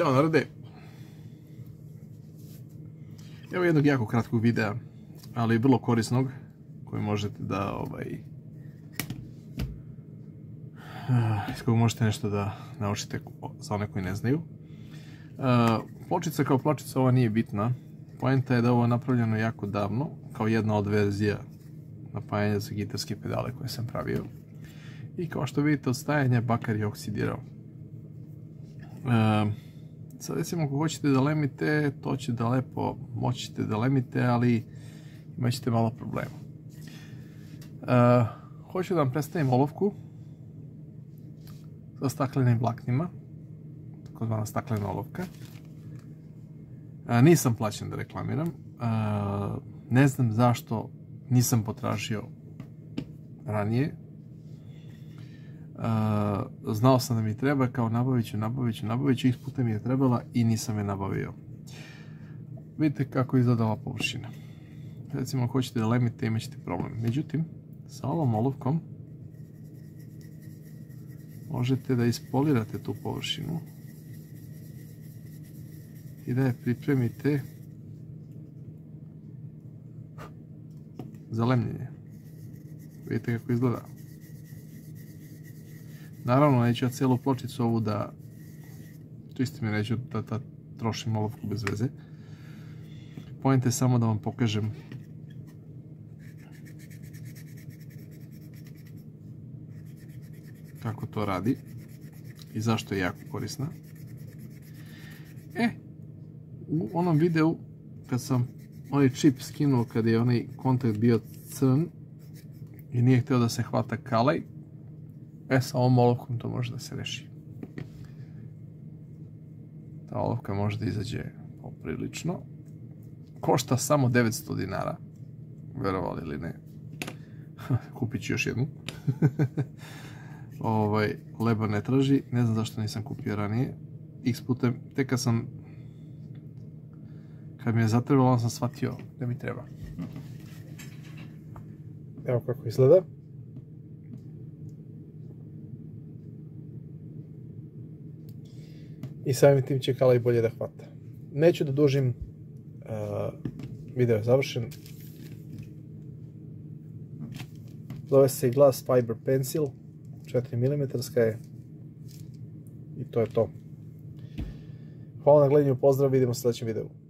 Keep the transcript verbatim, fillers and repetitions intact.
Ćao narode. Evo jednog jako kratkog videa, ali vrlo korisnog, koji možete da ovaj iz kojeg možete nešto da naučite za one koji ne znaju. Pločica kao pločica ova nije bitna. Poenta je da je ovo napravljeno jako davno, kao jedna od verzija napajanja za gitarske pedale koje sam pravio. I kao što vidite, od stajanja bakar je oksidirao. Sad recimo ako hoćete da lemite, to će da lepo moći ćete da lemite, ali imat ćete malo problema. Hoću da vam predstavim olovku sa staklenim vlaknima, takozvana staklena olovka. Nisam plaćen da reklamiram, ne znam zašto nisam potražio ranije. Znao sam da mi treba, kao nabavit ću, nabavit ću, nabavit ću, x puta mi je trebala i nisam je nabavio. Vidite kako izgleda ova površina. Recimo ako hoćete da lemite, imat ćete problem. Međutim, sa ovom olovkom možete da ispolirate tu površinu i da je pripremite za lemljenje. Vidite kako izgleda. Naravno, neću ja cijelu pločicu ovu da čistim i neću da trošim olovku bez veze. Point je samo da vam pokažem kako to radi i zašto je jako korisna. E, u onom videu kad sam onaj čip skinuo, kad je onaj kontakt bio crn i nije htio da se hvata kalaj, e, sa ovom olovkom to može da se reši. Ta olovka može da izađe poprilično. Košta samo devetsto dinara. Verovali ili ne. Kupit ću još jednu. ovaj, leba ne traži. Ne znam zašto nisam kupio ranije. X putem, tek kad sam kad mi je zatrebalo, onda sam shvatio da mi treba. Evo kako izgleda. I samim tim će kalaj bolje da hvata. Neću da dužim, video je završen. Zove se Glass Fiber Pencil, četiri milimetra je i to je to. Hvala na gledanju, pozdrav, vidimo se u sljedećem videu.